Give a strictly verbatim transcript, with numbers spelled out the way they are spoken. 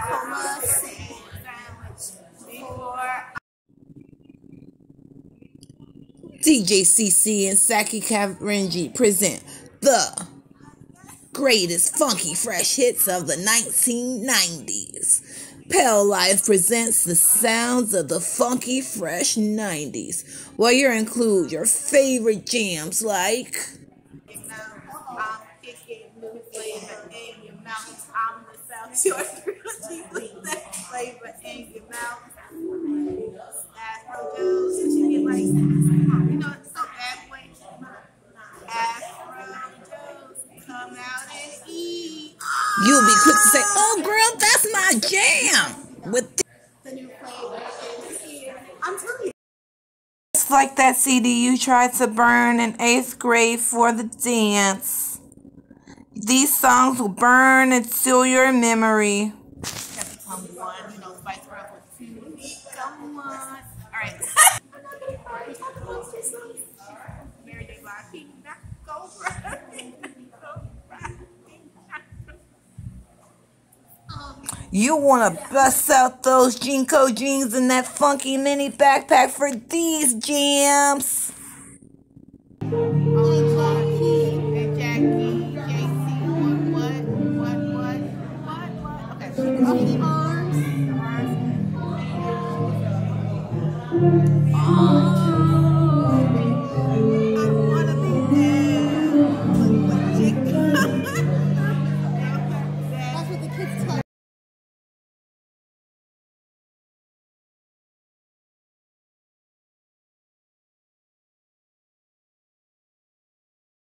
D J C C and Ceyki present the greatest funky fresh hits of the nineteen nineties. Pale Life presents the sounds of the funky fresh nineties, where you include your favorite jams like flavor in your mouth. Afro juice, you get like, you know, so halfway. Afro juice, come out and eat. You'll be quick to say, "Oh, girl, that's my jam." With the new flavor is here. I'm telling you. Just like that C D you tried to burn in eighth grade for the dance. These songs will burn and seal your memory. Come one, you know, spice her up with two. Come on. All right. Mary J. Blige, not go right. You want to bust out those Jinko jeans and that funky mini backpack for these jams.